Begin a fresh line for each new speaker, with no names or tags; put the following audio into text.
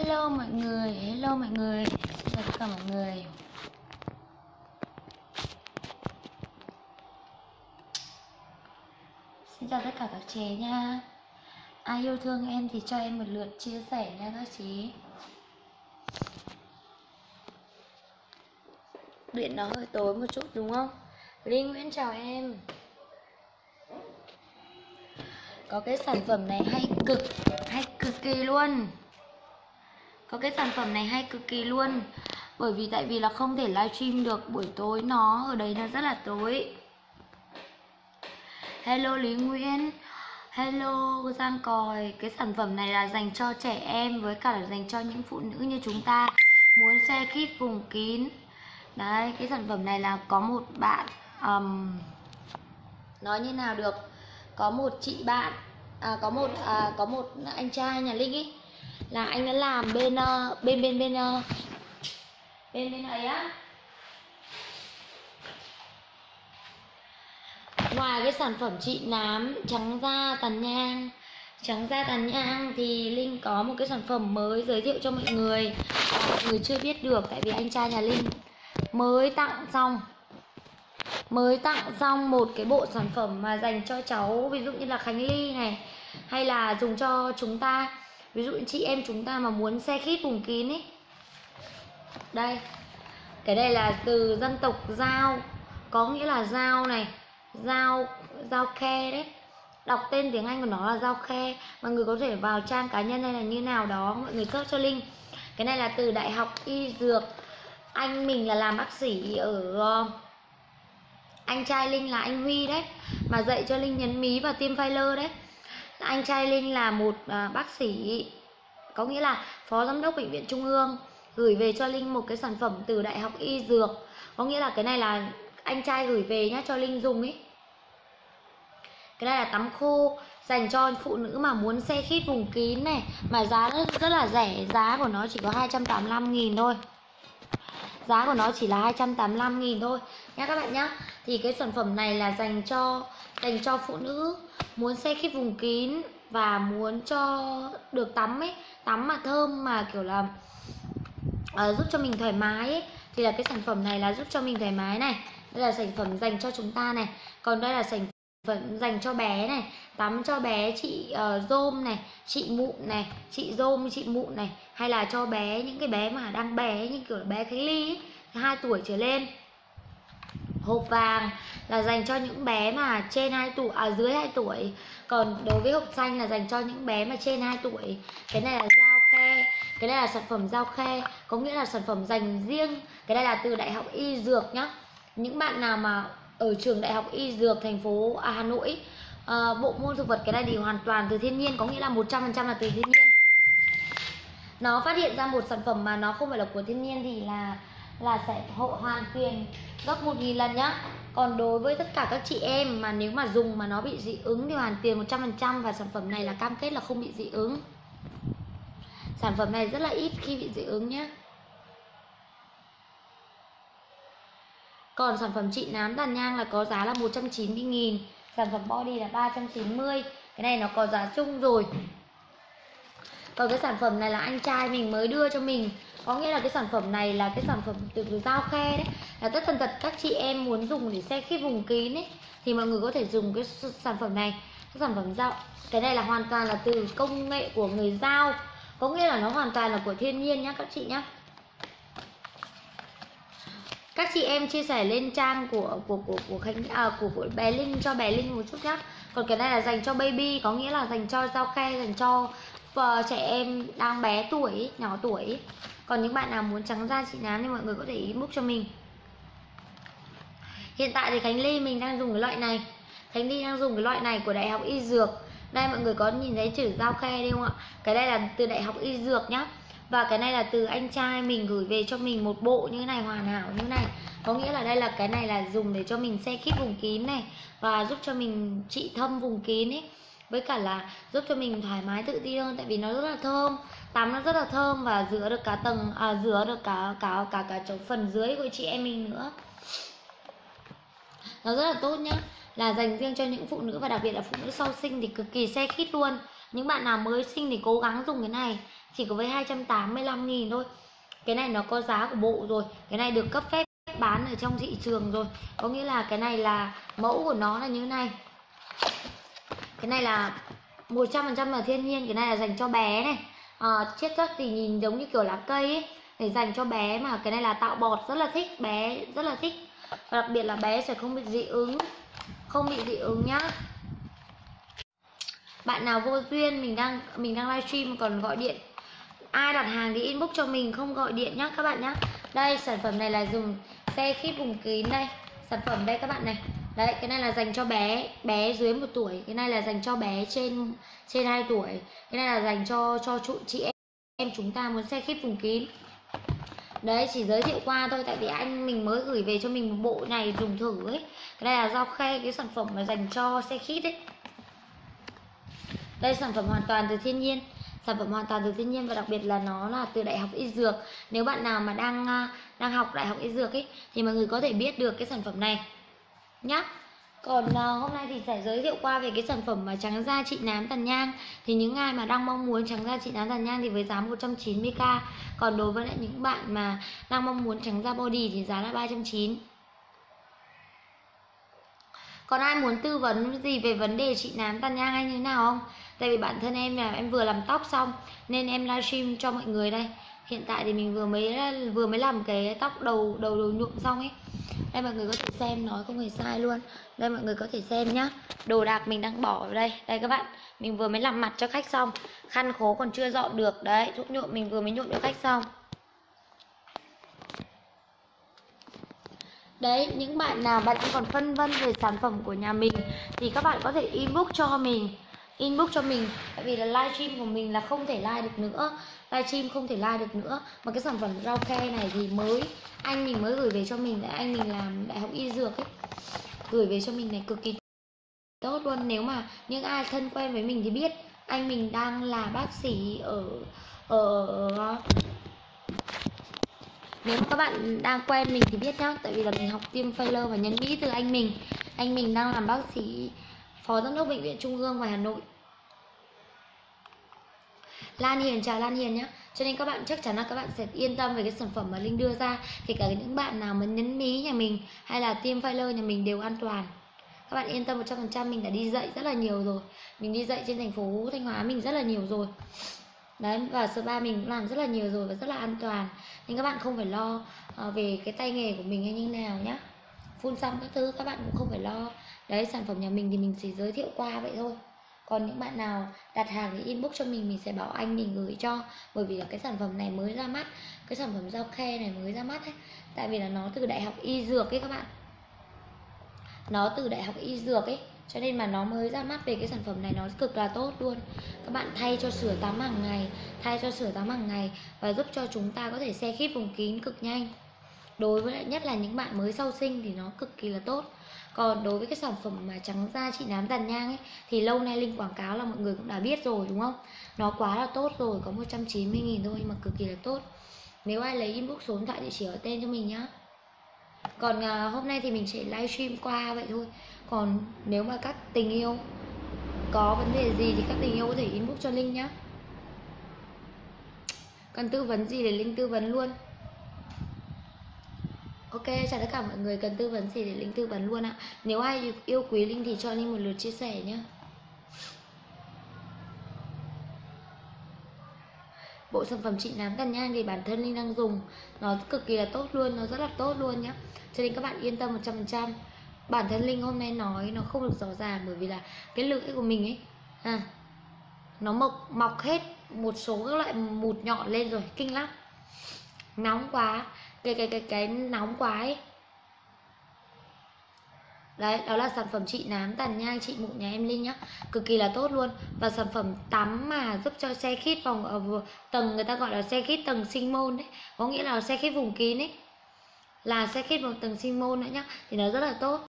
Hello mọi người, hello mọi người. Xin chào tất cả mọi người. Xin chào tất cả các chế nha. Ai yêu thương em thì cho em một lượt chia sẻ nha các chế. Điện nó hơi tối một chút đúng không? Linh Nguyễn chào em. Có cái sản phẩm này hay cực kỳ luôn. Có cái sản phẩm này hay cực kỳ luôn. Bởi vì tại vì là không thể livestream được buổi tối, nó ở đấy nó rất là tối. Hello Lý Nguyễn, hello Giang Còi. Cái sản phẩm này là dành cho trẻ em với cả là dành cho những phụ nữ như chúng ta muốn xe khít vùng kín. Đấy, cái sản phẩm này là có một bạn nói như nào được, có một chị bạn có một anh trai nhà Linh ý, là anh đã làm bên ấy á. Ngoài cái sản phẩm trị nám, trắng da tàn nhang thì Linh có một cái sản phẩm mới giới thiệu cho mọi người. Mọi người chưa biết được tại vì anh trai nhà Linh mới tặng xong một cái bộ sản phẩm mà dành cho cháu, ví dụ như là Khánh Ly này, hay là dùng cho chúng ta, ví dụ chị em chúng ta mà muốn xe khít vùng kín ấy. Đây, cái này là từ dân tộc Dao, có nghĩa là dao này, dao khe đấy. Đọc tên tiếng Anh của nó là dao khe. Mọi người có thể vào trang cá nhân hay là như nào đó, mọi người search cho Linh. Cái này là từ Đại học Y Dược. Anh mình là làm bác sĩ ở anh trai Linh là anh Huy đấy, mà dạy cho Linh nhấn mí và tiêm filler đấy. Anh trai Linh là một bác sĩ, có nghĩa là phó giám đốc bệnh viện Trung ương, gửi về cho Linh một cái sản phẩm từ Đại học Y Dược. Có nghĩa là cái này là anh trai gửi về nhá cho Linh dùng ấy. Cái này là tắm khô dành cho phụ nữ mà muốn xe khít vùng kín này, mà giá rất là rẻ, giá của nó chỉ có 285.000 thôi. Giá của nó chỉ là 285.000 thôi nhá các bạn nhá. Thì cái sản phẩm này là dành cho phụ nữ muốn xe khít vùng kín và muốn cho được tắm ấy, tắm mà thơm mà kiểu là giúp cho mình thoải mái ấy. Thì là cái sản phẩm này là giúp cho mình thoải mái này. Đây là sản phẩm dành cho chúng ta này. Còn đây là sản phẩm dành cho bé này, tắm cho bé chị rôm này, chị mụn này, chị rôm, chị mụn này, hay là cho bé, những cái bé mà đang bé như kiểu bé Khánh Ly ấy, 2 tuổi trở lên. Hộp vàng là dành cho những bé mà trên 2 tuổi, dưới 2 tuổi. Còn đối với hộp xanh là dành cho những bé mà trên 2 tuổi. Cái này là dao khe. Cái này là sản phẩm dao khe, có nghĩa là sản phẩm dành riêng. Cái này là từ Đại học Y Dược nhá. Những bạn nào mà ở trường Đại học Y Dược thành phố Hà Nội, bộ môn thực vật, cái này thì hoàn toàn từ thiên nhiên, có nghĩa là 100% là từ thiên nhiên. Nó phát hiện ra một sản phẩm mà nó không phải là của thiên nhiên thì là sẽ hoàn tiền gấp 1.000 lần nhá. Còn đối với tất cả các chị em mà nếu mà dùng mà nó bị dị ứng thì hoàn tiền 100%, và sản phẩm này là cam kết là không bị dị ứng. Sản phẩm này rất là ít khi bị dị ứng nhé. Còn sản phẩm trị nám tàn nhang là có giá là 190.000, sản phẩm body là 390. Cái này nó có giá chung rồi. Còn cái sản phẩm này là anh trai mình mới đưa cho mình, có nghĩa là cái sản phẩm này là cái sản phẩm từ dao khe đấy, là tất tần tật các chị em muốn dùng để xe khít vùng kín ấy thì mọi người có thể dùng cái sản phẩm này. Cái sản phẩm dao, cái này là hoàn toàn là từ công nghệ của người Dao, có nghĩa là nó hoàn toàn là của thiên nhiên nhá các chị nhá. Các chị em chia sẻ lên trang của bé Linh, cho bé Linh một chút nhá. Còn cái này là dành cho baby, có nghĩa là dành cho dao khe, dành cho trẻ em đang bé tuổi, nhỏ tuổi. Còn những bạn nào muốn trắng da trị nám thì mọi người có thể inbox cho mình. Hiện tại thì Khánh Ly mình đang dùng cái loại này. Khánh Ly đang dùng cái loại này của Đại học Y Dược. Đây mọi người có nhìn thấy chữ dao khe đây không ạ? Cái này là từ Đại học Y Dược nhá. Và cái này là từ anh trai mình gửi về cho mình một bộ như thế này, hoàn hảo như thế này. Có nghĩa là đây là cái này là dùng để cho mình xe khít vùng kín này, và giúp cho mình trị thâm vùng kín ấy. Với cả là giúp cho mình thoải mái tự tin hơn, tại vì nó rất là thơm, tắm nó rất là thơm và rửa được cả tầng, rửa được cả chỗ phần dưới của chị em mình nữa. Nó rất là tốt nhá, là dành riêng cho những phụ nữ và đặc biệt là phụ nữ sau sinh thì cực kỳ xe khít luôn. Những bạn nào mới sinh thì cố gắng dùng cái này chỉ có với 285.000 thôi. Cái này nó có giá của bộ rồi, cái này được cấp phép bán ở trong thị trường rồi, có nghĩa là cái này là mẫu của nó là như thế này. Cái này là 100% là thiên nhiên, cái này là dành cho bé này. Chiết xuất thì nhìn giống như kiểu lá cây ấy, để dành cho bé, mà cái này là tạo bọt, rất là thích, bé rất là thích. Và đặc biệt là bé sẽ không bị dị ứng, không bị dị ứng nhá. Bạn nào vô duyên, mình đang livestream còn gọi điện, ai đặt hàng thì inbox cho mình, không gọi điện nhá các bạn nhá. Đây, sản phẩm này là dùng xe khít vùng kín đây. Sản phẩm đây các bạn này. Đấy, cái này là dành cho bé dưới 1 tuổi, cái này là dành cho bé trên 2 tuổi. Cái này là dành cho chị em chúng ta muốn xe khít vùng kín. Đấy, chỉ giới thiệu qua thôi, tại vì anh mình mới gửi về cho mình một bộ này dùng thử ấy. Cái này là Dao Khe, cái sản phẩm mà dành cho xe khít ấy. Đây, sản phẩm hoàn toàn từ thiên nhiên. Sản phẩm hoàn toàn từ thiên nhiên, và đặc biệt là nó là từ Đại học Y Dược. Nếu bạn nào mà đang học Đại học Y Dược ấy thì mọi người có thể biết được cái sản phẩm này nhá. Còn hôm nay thì sẽ giới thiệu qua về cái sản phẩm mà trắng da trị nám tàn nhang. Thì những ai mà đang mong muốn trắng da trị nám tàn nhang thì với giá 190k. Còn đối với lại những bạn mà đang mong muốn trắng da body thì giá là 390. Còn ai muốn tư vấn gì về vấn đề trị nám tàn nhang hay như thế nào không? Tại vì bản thân em là em vừa làm tóc xong nên em livestream cho mọi người đây. Hiện tại thì mình vừa mới làm cái tóc đầu nhuộm xong ấy. Đây mọi người có thể xem, nói không hề sai luôn. Đây mọi người có thể xem nhá. Đồ đạc mình đang bỏ vào đây. Đây các bạn, mình vừa mới làm mặt cho khách xong, khăn khố còn chưa dọn được. Đấy, thuốc nhuộm mình vừa mới nhuộm cho khách xong. Đấy, những bạn nào bạn còn phân vân về sản phẩm của nhà mình thì các bạn có thể inbox cho mình. Tại vì là livestream của mình là không thể live được nữa. Livestream không thể live được nữa. Mà cái sản phẩm Dao Khe này thì anh mình mới gửi về cho mình. Tại anh mình làm Đại học Y Dược ấy, gửi về cho mình này cực kỳ tốt luôn. Nếu mà những ai thân quen với mình thì biết anh mình đang là bác sĩ nếu mà các bạn đang quen mình thì biết nhá. Tại vì là mình học tiêm filler và nhân mỹ từ anh mình. Anh mình đang làm bác sĩ, phó giám đốc bệnh viện Trung ương ngoài Hà Nội. Lan Hiền, chào Lan Hiền nhá. Cho nên các bạn chắc chắn là các bạn sẽ yên tâm về cái sản phẩm mà Linh đưa ra. Thì cả những bạn nào mà nhấn mí nhà mình hay là tiêm filler nhà mình đều an toàn. Các bạn yên tâm 100%, mình đã đi dạy rất là nhiều rồi. Mình đi dạy trên thành phố Thanh Hóa mình rất là nhiều rồi. Đấy, và spa mình cũng làm rất là nhiều rồi và rất là an toàn. Nên các bạn không phải lo về cái tay nghề của mình hay như nào nhá. Phun xong các thứ các bạn cũng không phải lo. Đấy, sản phẩm nhà mình thì mình chỉ giới thiệu qua vậy thôi. Còn những bạn nào đặt hàng thì inbox cho mình sẽ bảo anh mình gửi cho. Bởi vì là cái sản phẩm này mới ra mắt, cái sản phẩm Dao Khe này mới ra mắt ấy. Tại vì là nó từ Đại học Y Dược ấy các bạn. Nó từ Đại học Y Dược ấy, cho nên mà nó mới ra mắt về cái sản phẩm này nó cực là tốt luôn. Các bạn thay cho sữa tắm hàng ngày, và giúp cho chúng ta có thể xe khít vùng kín cực nhanh. Đối với lại nhất là những bạn mới sau sinh thì nó cực kỳ là tốt. Còn đối với cái sản phẩm mà trắng da trị nám tàn nhang ấy thì lâu nay Linh quảng cáo là mọi người cũng đã biết rồi đúng không? Nó quá là tốt rồi, có 190.000 thôi nhưng mà cực kỳ là tốt. Nếu ai lấy inbox số điện thoại địa chỉ ở tên cho mình nhá. Còn hôm nay thì mình sẽ livestream qua vậy thôi. Còn nếu mà các tình yêu có vấn đề gì thì các tình yêu có thể inbox cho Linh nhá. Cần tư vấn gì để Linh tư vấn luôn. Ok, chào tất cả mọi người, cần tư vấn gì để Linh tư vấn luôn ạ. Nếu ai yêu quý Linh thì cho Linh một lượt chia sẻ nhé. Bộ sản phẩm trị nám tàn nhang thì bản thân Linh đang dùng, nó cực kỳ là tốt luôn, nó rất là tốt luôn nhá. Cho nên các bạn yên tâm 100%. Bản thân Linh hôm nay nói nó không được rõ ràng bởi vì là cái lưỡi của mình ấy nó mọc hết một số các loại mụt nhọn lên rồi, kinh lắm. Nóng quá, cái nóng quá ấy. Đấy, đó là sản phẩm trị nám tàn nhang trị mụn nhà em Linh nhá. Cực kỳ là tốt luôn. Và sản phẩm tắm mà giúp cho xe khít vòng tầng, người ta gọi là xe khít tầng sinh môn đấy. Có nghĩa là xe khít vùng kín ấy, là xe khít vào tầng sinh môn nữa nhá. Thì nó rất là tốt.